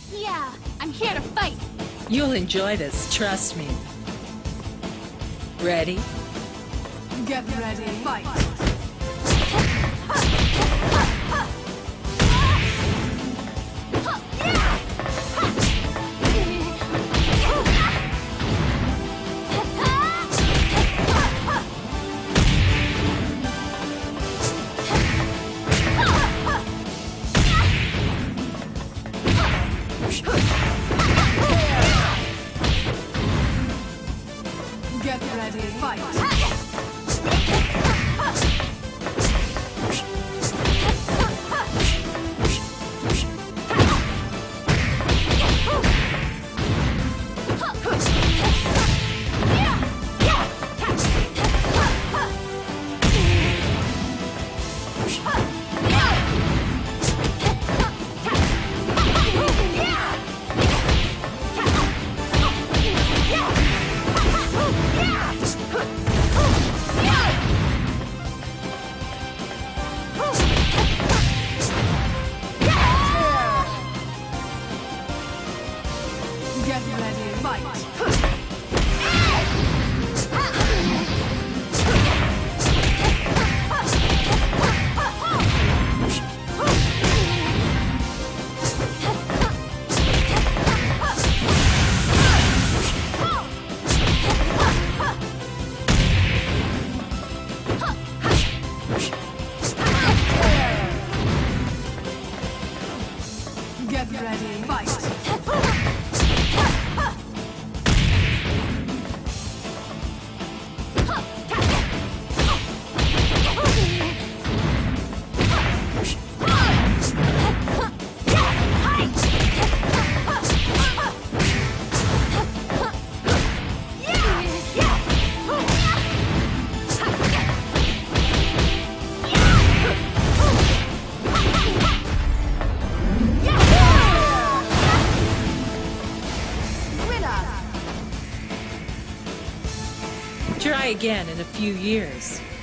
Yeah, I'm here to fight. You'll enjoy this, trust me. Ready? Get ready, fight! Get ready, fight! Get ready, fight! Get ready, fight! Try again in a few years.